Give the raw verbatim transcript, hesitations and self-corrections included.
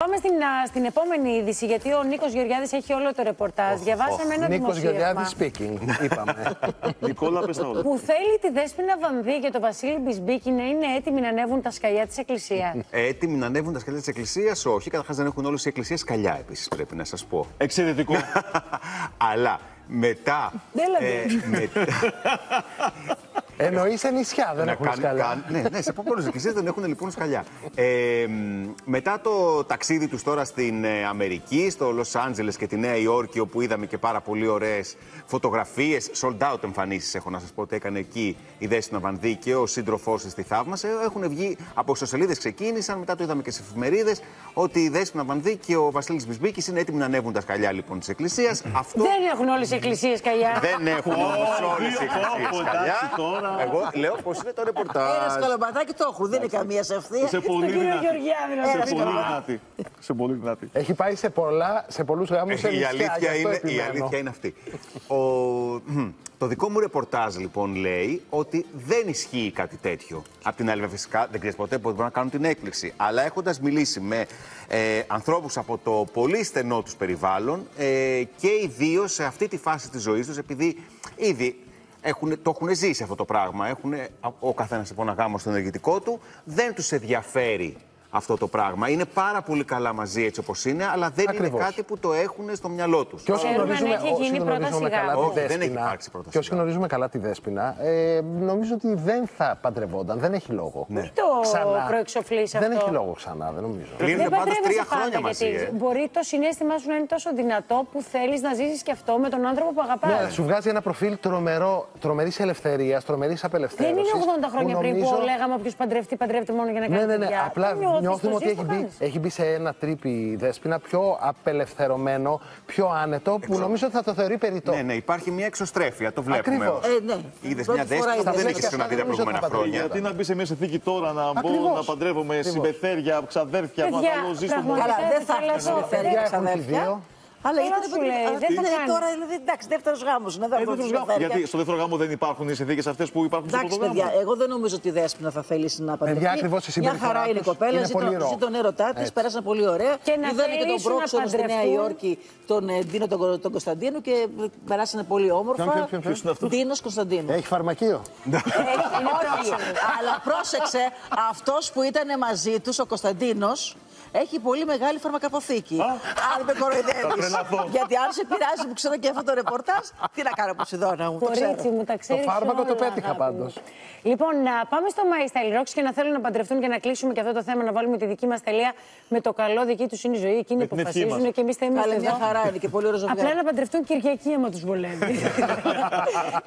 Πάμε στην, α, στην επόμενη είδηση, γιατί ο Νίκος Γεωργιάδης έχει όλο το ρεπορτάζ. Oh, Διαβάσαμε oh. ένα Νίκος δημοσίευμα. Γεωργιάδης speaking, είπαμε. Νικόλα, πες τα όλα. Που θέλει τη Δέσποινα Βανδύ και το Βασίλη Μπισμπίκη να είναι έτοιμοι να ανέβουν τα σκαλιά της Εκκλησίας. Έτοιμοι να ανέβουν τα σκαλιά της Εκκλησίας, όχι. Καταρχάς δεν έχουν όλες οι εκκλησίες σκαλιά, επίσης, πρέπει να σας πω. Εξαιρετικό. Αλλά μετά. Ε, μετά... Εννοεί σε νησιά δεν έχουν κάνει, σκαλιά. Καν, ναι, ναι, σε πολλές εκκλησίες δεν έχουν λοιπόν σκαλιά. Ε, μετά το ταξίδι τους τώρα στην ε, Αμερική, στο Λος Άντζελες και τη Νέα Υόρκη, όπου είδαμε και πάρα πολύ ωραίες φωτογραφίες, sold out εμφανίσεις, έχω να σας πω ότι έκανε εκεί η Δέσποινα Βανδύ και ο σύντροφός της τη θαύμασε. Έχουν βγει από ιστοσελίδες, ξεκίνησαν, μετά το είδαμε και σε εφημερίδες, ότι η Δέσποινα Βανδύ και ο Βασίλης Μπισμπίκης είναι έτοιμοι να ανέβουν τα σκαλιά λοιπόν της Εκκλησίας. Αυτό... Δεν έχουν όλες οι εκκλησίες σκαλιά. Δεν έχουν όμως όλες οι εκκλησίες σκαλιά. Εγώ λέω πως είναι το ρεπορτάζ. Ένα σκαλοπατάκι το έχουν, δεν είναι καμία σε ευθεία. Σε πολύ δυνατή. Σε πολύ δυνατή. Έχει πάει σε, πολλά, σε πολλούς γάμους σε η, νησιά, αλήθεια είναι, η αλήθεια είναι αυτή. Ο, το δικό μου ρεπορτάζ λοιπόν λέει ότι δεν ισχύει κάτι τέτοιο. Απ' την άλλη, φυσικά δεν ξέρεις ποτέ πότε μπορούν να κάνουν την έκπληξη. Αλλά έχοντας μιλήσει με ε, ανθρώπους από το πολύ στενό τους περιβάλλον ε, και ιδίως σε αυτή τη φάση της ζωής τους, επειδή ήδη Έχουν, το έχουν ζήσει αυτό το πράγμα. Έχουν, ο καθένας από ένα γάμο στο ενεργητικό του. Δεν τους ενδιαφέρει αυτό το πράγμα. Είναι πάρα πολύ καλά μαζί έτσι όπως είναι, αλλά δεν Ακριβώς. είναι κάτι που το έχουν στο μυαλό τους. Και όσοι γνωρίζουμε, έχει γίνει γνωρίζουμε καλά Όχι, τη Δέσποινα, και όσοι γνωρίζουμε καλά τη Δέσποινα, ε, νομίζω ότι δεν θα παντρευόταν. Δεν έχει λόγο. Ναι. Το προεξοφλείς αυτό. Δεν έχει λόγο ξανά, δεν νομίζω. Κλείνουν πάντως τρία χρόνια μαζί. Ε. Μπορεί το συναίσθημά σου να είναι τόσο δυνατό που θέλεις να ζήσεις και αυτό με τον άνθρωπο που αγαπάς. Ναι, σου βγάζει ένα προφίλ τρομερής ελευθερίας, τρομερής απελευθέρωσης. Δεν είναι ογδόντα χρόνια πριν που λέγαμε όποιος παντρευτεί, παντρεύεται μόνο για να κάνει ναι, ναι, παιδιά. Απλά νιώθουμε ότι έχει μπει, έχει μπει σε ένα τρίπι η Δέσποινα πιο απελευθερωμένο, πιο άνετο, που Εξω... νομίζω ότι θα το θεωρεί περιττό. Ναι, ναι, υπάρχει μια εξωστρέφεια, το βλέπουμε. Ε, ναι. Είδες μια Δέσποινα που δεν έχει ξαναδεί τα προηγούμενα χρόνια. Γιατί να μπει σε μια συνθήκη τώρα να μπω να παντρεύομαι συμπεθέρια, ξαδέρφια, να καλό ζήσω. Καλά, δεν θα έχει συμπεθέρια, ξαδέρφια. Αλλά γιατί σου λέει, δεν θα λέει τώρα, δηλαδή εντάξει, δεύτερο γάμο. Γιατί στο δεύτερο γάμο δεν υπάρχουν οι συνθήκες αυτές που υπάρχουν στο πρώτο γάμο. Εντάξει, παιδιά, εγώ δεν νομίζω ότι η Δέσποινα θα θέλει να παντρευτεί. Μια χαρά είναι η κοπέλα, ζει τον έρωτά τη, πέρασαν πολύ ωραία. Είδαμε και τον πρόξενο στη Νέα Υόρκη, τον Ντίνο τον Κωνσταντίνο και περάσανε πολύ όμορφα. Ντίνο Κωνσταντίνο. Έχει φαρμακείο. Όχι, αλλά πρόσεξε, αυτό που ήταν μαζί του, ο Κωνσταντίνο, έχει πολύ μεγάλη φαρμακαποθήκη. Αν με κοροϊδεύεις. Γιατί αν σε πειράζει που ξέρω και αυτό το ρεπορτάζ, τι να κάνω Ποσειδώνα μου. Κορίτσι μου, τα ξέρεις. Το φάρμακο όλα, το πέτυχα πάντως. Λοιπόν, να πάμε στο My Style Rocks και να θέλουν να παντρευτούν και να κλείσουμε και αυτό το θέμα, να βάλουμε τη δική μας τελεία με το καλό, δική τους είναι η ζωή. Εκείνοι αποφασίζουν και εμείς θα είμαστε εδώ. Μια χαρά είναι και πολύ ωραίο ζευγάρι. Απλά να παντρευτούν Κυριακή άμα τους βολεύει.